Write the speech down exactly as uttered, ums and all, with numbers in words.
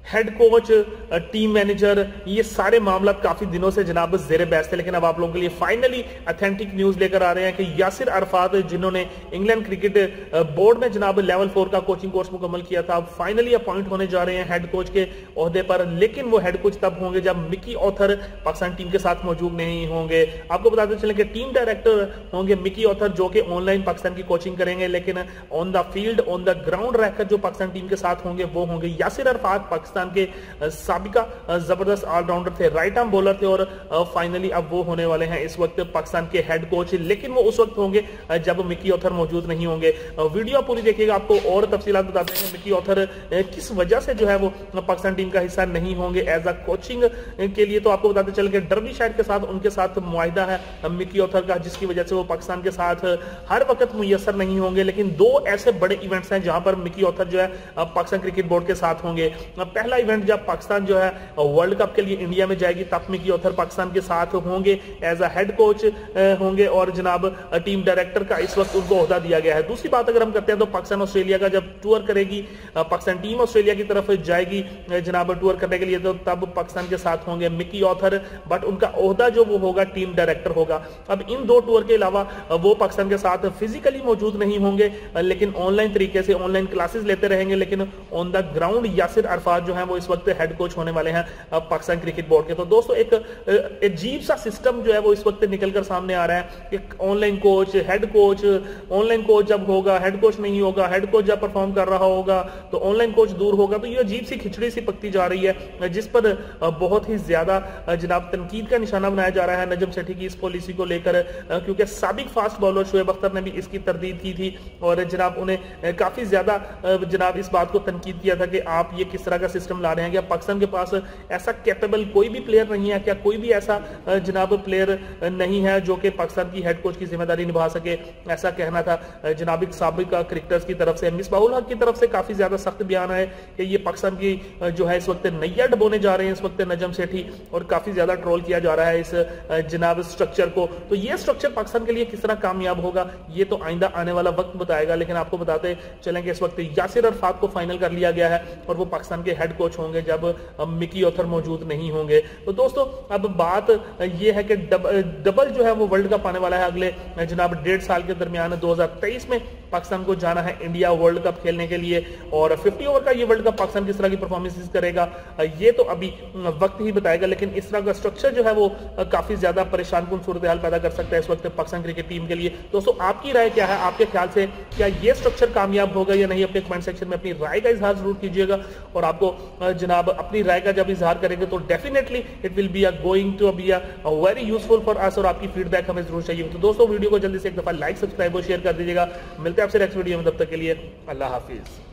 Head coach, team manager, ये सारे मामला काफी दिनों से जनाब जेर बहस थे, लेकिन अब आप लोगों के लिए फाइनली अथेंटिक न्यूज लेकर आ रहे हैं कि यासिर अरफात जिन्होंने इंग्लैंड क्रिकेट बोर्ड में जनाब लेवल फोर का कोचिंग कोर्स मुकम्मल किया था, अब फाइनली अपॉइंट होने जा रहे हैं हेड कोच के ओहदे पर। लेकिन वो हेड कोच तब होंगे जब मिकी ऑथर पाकिस्तान टीम के साथ मौजूद नहीं होंगे। आपको बताते चलें कि टीम डायरेक्टर होंगे मिकी ऑथर, जो कि ऑनलाइन पाकिस्तान की कोचिंग करेंगे, लेकिन on the field on the ground रहकर जो पाकिस्तान टीम के साथ होंगे वो होंगे यासिर अरफात, पाकिस्तान के साबिका जबरदस्त ऑलराउंडर थे, राइट आर्म बॉलर थे, और फाइनली अब वो होने वाले हैं इस वक्त पाकिस्तान के हेड कोच। लेकिन वो उस वक्त होंगे जब मिकी ऑथर मौजूद नहीं होंगे। वीडियो पूरी देखिएगा, आपको और तफसीलात बताते हैं मिकी ऑथर किस वजह से जो है वो पाकिस्तान टीम का हिस्सा नहीं होंगे एज अ कोचिंग के लिए। तो आपको बताते चले कि डर्बी शायद के साथ उनके साथ मुआहिदा है मिकी ऑथर का, जिसकी वजह से वो पाकिस्तान के साथ हर वक्त मुयसर नहीं होंगे। लेकिन दो ऐसे बड़े इवेंट्स हैं जहां पर मिकी ऑथर जो है पाकिस्तान क्रिकेट बोर्ड के साथ होंगे। पहला इवेंट जब पाकिस्तान जो है वर्ल्ड कप के लिए इंडिया में जाएगी, तब मिकी ऑथर पाकिस्तान के साथ होंगे, एज अ हेड कोच होंगे, और जनाब टीम डायरेक्टर का इस वक्त उनको ओहदा दिया गया है। दूसरी बात अगर हम करते हैं तो पाकिस्तान ऑस्ट्रेलिया का जब टूर करेगी, पाकिस्तान टीम ऑस्ट्रेलिया की तरफ जाएगी जनाब टूर करने के लिए, तो तब पाकिस्तान के साथ होंगे मिकी ऑथर, बट उनका ओहदा जो वो होगा टीम डायरेक्टर होगा। अब इन दो टूर के अलावा वो पाकिस्तान के साथ फिजिकली मौजूद नहीं होंगे, लेकिन ऑनलाइन तरीके से ऑनलाइन क्लासेस लेते रहेंगे। लेकिन on the ground Yasir Arafat जो है वो इस वक्त हेड कोच होने वाले हैं पाकिस्तान क्रिकेट बोर्ड के। तो दोस्तों एक अजीब सा सिस्टम जो है वो इस वक्त निकलकर सामने आ रहा है कि online coach, head coach, online coach जब होगा हेड कोच नहीं होगा, हेड कोच जब परफॉर्म कर रहा होगा तो ऑनलाइन कोच दूर होगा। तो ये अजीब सी खिचड़ी सी पकती जा रही है, जिस पर बहुत ही ज्यादा जनाब तनकीद का निशाना बनाया जा रहा है नजम सेठी की इस पॉलिसी को लेकर, क्योंकि साबिक फास्ट बॉलर शुएब अख्तर ने भी इसकी तरदीद की थी और जनाब उन्हें काफी ज्यादा जनाब इस बात को तनकीद किया था कि आप ये किस तरह का सिस्टम ला रहे हैं, क्या पाकिस्तान के पास ऐसा कैपेबल कोई भी प्लेयर नहीं है, क्या कोई भी ऐसा जनाब प्लेयर नहीं है जो कि पाकिस्तान की हेड कोच की जिम्मेदारी निभा सके। ऐसा कहना था जनाब साबिक क्रिकेटर्स की तरफ से। मिसबाहुल हक की तरफ से काफी ज्यादा सख्त बयान है कि ये पाकिस्तान की जो है इस वक्त नैया डबोने जा रहे हैं इस वक्त नजम सेठी, और काफी ज्यादा ट्रोल किया जा रहा है इस जनाब स्ट्रक्चर को। तो ये स्ट्रक्चर पाकिस्तान के लिए किस तरह कामयाब होगा ये तो आइंदा आने वाला वक्त बताएगा। लेकिन आपको बताते चलेंगे इस वक्त यासिर अरफात को फाइनल कर लिया गया है और वो पाकिस्तान के हेड कोच होंगे जब मिकी ऑथर मौजूद नहीं होंगे। तो दोस्तों अब बात ये है कि डब, डबल जो है वो वर्ल्ड कप आने वाला है अगले जनाब डेढ़ साल के दरमियान दो हजार तेईस में पाकिस्तान को जाना है इंडिया वर्ल्ड कप खेलने के लिए, और पचास ओवर का ये वर्ल्ड कप पाकिस्तान किस तरह की परफॉर्मेंस करेगा ये तो अभी वक्त ही बताएगा। लेकिन इस तरह का स्ट्रक्चर जो है वो काफी ज्यादा परेशान कुन सूरत हाल पैदा कर सकता है इस वक्त पाकिस्तान क्रिकेट टीम के लिए। दोस्तों आपकी राय क्या है, आपके ख्याल से क्या ये स्ट्रक्चर कामयाब होगा या नहीं? अपने कमेंट सेक्शन में अपनी राय का इजहार जरूर कीजिएगा, और आपको जनाब अपनी राय का जब इजहार करेंगे तो definitely it will be going to be a very useful for us, और आपकी फीडबैक हमें जरूर चाहिए। तो दोस्तों वीडियो को जल्दी से एक दफा लाइक सब्सक्राइब और शेयर कर दीजिएगा। मिलते हैं आपसे नेक्स्ट वीडियो में, तब तक के लिए अल्लाह हाफिज।